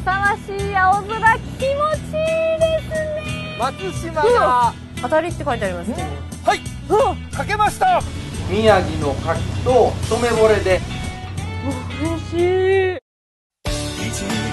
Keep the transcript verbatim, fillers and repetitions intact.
勇ましい青空、気持ちいいですね。 松島が当たりって書いてありますけど。 はい、かけました。宮城の牡蠣と一目惚れで美味しい。